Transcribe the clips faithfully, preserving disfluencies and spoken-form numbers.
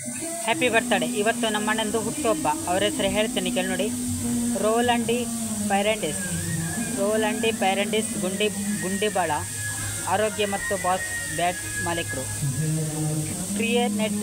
Happy birthday. ಇವತ್ತು ನಮ್ಮ ಅಣ್ಣಂದು ಹುಟ್ಟುಹಬ್ಬ. ಅವ್ರ ಹೆಸರು ಹೇಳ್ತೀನಿ ಕೇಳಿ ನೋಡಿ. ರೋಲಂಡಿ ಪೈರೆಂಡಿಸ್ ರೋಲಂಡಿ ಪೈರೆಂಡಿಸ್ ಗುಂಡಿ ಗುಂಡಿಬಾಳ ಆರೋಗ್ಯ ಮತ್ತು ಬಾಸ್ ಬ್ಯಾಟ್ ಮಾಲೀಕರು. ಕ್ರಿಯೆ ನೆಟ್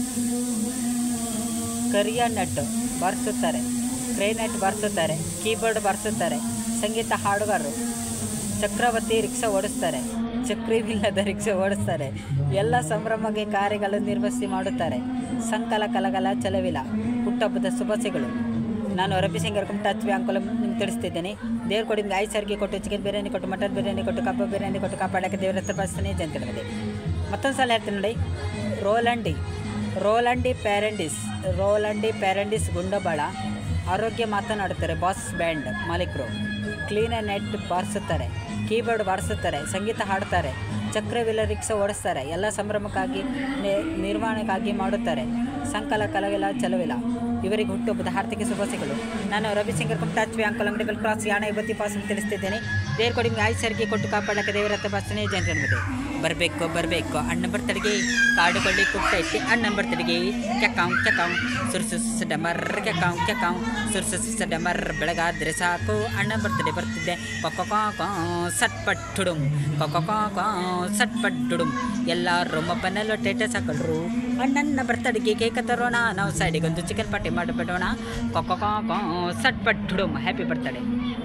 ಕರಿಯ ನೆಟ್ ಬಾರಿಸುತ್ತಾರೆ. ಕ್ರೇನೆಟ್ ಬಾರಿಸುತ್ತಾರೆ. ಕೀಬೋರ್ಡ್ ಬಾರಿಸುತ್ತಾರೆ. ಸಂಗೀತ ಹಾಡುಗಾರರು. ಚಕ್ರವರ್ತಿ ರಿಕ್ಷಾ ಓಡಿಸ್ತಾರೆ. ಚಕ್ರವಿಲ್ಲದ ರಿಕ್ಷಾ ಓಡಿಸ್ತಾರೆ. ಎಲ್ಲ ಸಂಭ್ರಮಗೆ ಕಾರ್ಯಗಳು ನಿರ್ವಹಿಸಿ ಮಾಡುತ್ತಾರೆ. ಸಂಕಲ ಕಲಗಲ ಚಲವಿಲ್ಲ. ಹುಟ್ಟಹಬ್ಬದ ಶುಭಾಶಯಗಳು. ನಾನು ರಬಿ ಸಿಂಗರ್ ಕುಮಟಾಚ್ ಅಂಕಲ್ ನಿಮ್ಗೆ ತಿಳಿಸ್ತಿದ್ದೇನೆ. ದೇವ್ರು ಕೊಡಿ ನಿಮ್ಗೆ ಐದು ಸಾರಿಗೆ ಕೊಟ್ಟು, ಚಿಕನ್ ಬಿರಿಯಾನಿ ಕೊಟ್ಟು, ಮಟನ್ ಬಿರಿಯಾನಿ ಕೊಟ್ಟು, ಕಬ್ಬ ಬಿರಿಯಾನಿ ಕೊಟ್ಟು ಕಾಪಾಡೋಕ್ಕೆ ದೇವರ ಹತ್ರ ಪಾಲಿಸ್ತಾನೆ ಜಂತಿದೆ. ಮತ್ತೊಂದು ಸಲ ಹೇಳ್ತೀನಿ ನೋಡಿ. ರೋಲಂಡಿ ರೋಲಂಡಿ ಪ್ಯಾರೆಂಡಿಸ್ ರೋಲಂಡಿ ಪ್ಯಾರೆಂಡಿಸ್ ಗುಂಡಬಾಳ ಆರೋಗ್ಯ ಮಾತನಾಡುತ್ತಾರೆ. ಬಾಸ್ ಬ್ಯಾಂಡ್ ಮಾಲೀಕರು. ಕ್ಲೀನ್ ನೆಟ್ ಬಾರಿಸುತ್ತಾರೆ. ಕೀಬೋರ್ಡ್ ಬಾರಿಸುತ್ತಾರೆ. ಸಂಗೀತ ಹಾಡುತ್ತಾರೆ. ಚಕ್ರವಿಲ್ಲ ರಿಕ್ಷಾ ಓಡಿಸ್ತಾರೆ. ಎಲ್ಲ ಸಂಭ್ರಮಕ್ಕಾಗಿ ನಿರ್ವಹಣೆಗಾಗಿ ಮಾಡುತ್ತಾರೆ. ಸಂಕಲ ಕಲವಿಲ್ಲ ಚಲವಿಲ್ಲ. ಇವರಿಗೆ ಹುಟ್ಟುಹಬ್ಬದ ಹಾರ್ದಿಕ ಶುಭಾಶಯಗಳು. ನಾನು ರವಿ ಸಿಂಗರ್ ಕುಮಟಾಚ್ ಅಂಕಲ್ ಅಂಗಡಿ ಬೆಲ್ ಕ್ರಾಸ್ ಯಾಣ ಇವತ್ತಿ ಪಾಸ್ ತಿಳಿಸ್ತಿದ್ದೇನೆ. ದೇವ್ರ ಕೊಡಿ ನಿಮ್ಗೆ ಐದು ಸಾರಿಗೆ ಕೊಟ್ಟು ಕಾಪಾಡೋಕ್ಕೆ ದೇವರ ಹತ್ರ ಪಾಲಿಸ್ತಾನೆ ಜಂತಿದೆ. ಬರಬೇಕು ಬರಬೇಕು ಅಣ್ಣ ಬರ್ತಡೆಗೆ ಕಾಡುಕೊಳ್ಳಿ ಕುಟ್ಟೈತಿ ಅಣ್ಣನ ಬರ್ತಡೆಗೆ ಕೆಕಾವ್ ಕೆಕಾವ್ ಸುರ್ಸುಸ್ ಡಮರ್ ಕೆಕಾವ್ ಕೆಕಾವ್ ಸುರ್ಸುಸ್ ಡಮರ್ ಬೆಳಗಾದ್ರೆ ಸಾಕು ಅಣ್ಣ ಬರ್ತಡೆ ಬರ್ತಿದ್ದೆ. ಕೊಕ್ಕ ಕಾ ಸಟ್ಪಟ್ ಹುಡುಮ್ ಕೊಕ್ಕ ಕಾ ಸಟ್ಪಟ್ ಹುಡುಮ್ ಎಲ್ಲರೂ ಮೊಬೈಲ್ ಟೇಟಸ್ ಹಾಕೊಂಡ್ರು. ಅಣ್ಣನ ಬರ್ತಡೆಗೆ ಕೇಕ್ ತರೋಣ, ನಾವು ಸೈಡಿಗೊಂದು ಚಿಕನ್ ಪಾರ್ಟಿ ಮಾಡಿಬಿಡೋಣ. ಕೊಕ್ಕ ಕಾ ಸಟ್ಪಟ್ ಹುಡುಮ್. Happy birthday.